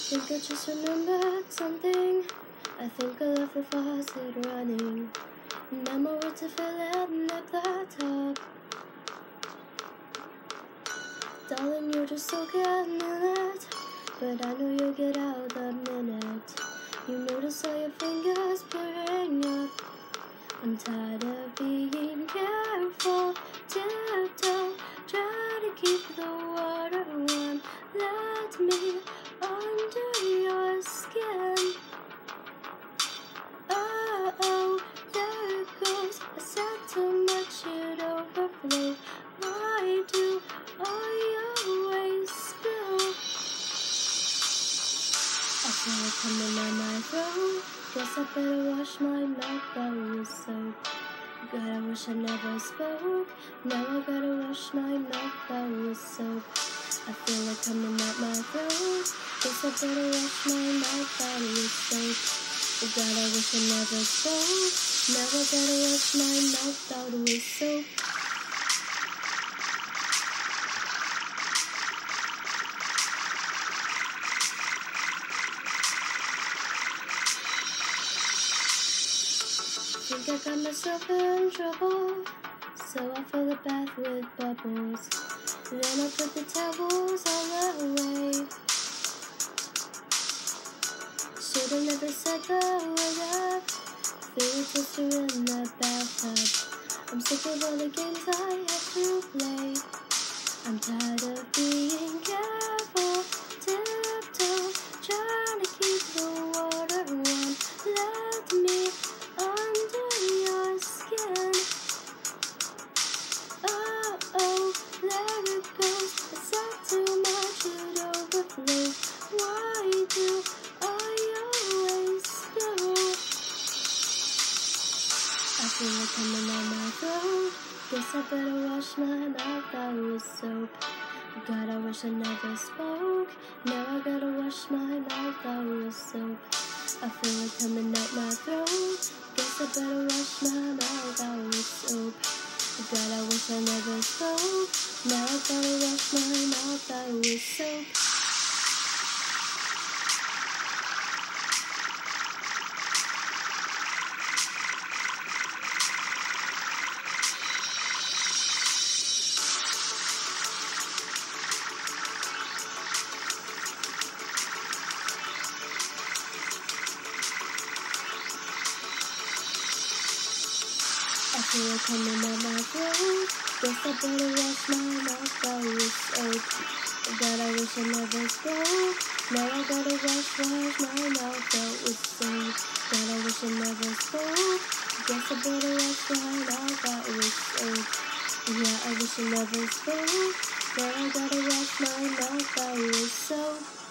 Think I just remembered something. I think I left the faucet running. Now my words to fill it at the top. Darling, you're just so getting in it, but I know you'll get out the minute you notice all your fingers peering up. I'm tired of being careful, tiptoe, try to keep the water warm. Let me under your skin. Oh, there it goes. I said too much, it overflow. Why do I always spill? I feel it coming on my throat. Guess I better wash my mouth out with soap. God, I wish I never spoke. Now I gotta wash my mouth out with soap. I feel it coming out my throat. Guess I better wash my mouth out with soap. God, I wish I never spoke. Now I gotta wash my mouth out with soap. Think I got myself in trouble, so I fill the bath with bubbles. Then I put the towels all away. Should've never said the word up. Feel a twister in the bathtub. I'm sick of all the games I have to play. I'm tired of being careful, tiptoe, trying to keep the water warm. Let me under your skin. Oh, there it goes. I said too much, it overflow. Why do I always spill? I feel it coming on my throat. Guess I better wash my mouth out with soap. God, I wish I never spoke. Now I gotta wash my mouth out with soap. I feel it coming out my throat. Guess I better wash my mouth out with soap. God, I wish I never spoke. Now I gotta wash my mouth out with soap. I feel it coming out my throat. Guess I better wash my mouth out with soap. God, I wish I never spoke. Now I gotta wash my mouth out with soap. God, I wish I never spoke. Guess I better wash my mouth out with soap. Yeah, I wish I never spoke. Now I gotta wash my mouth out with soap.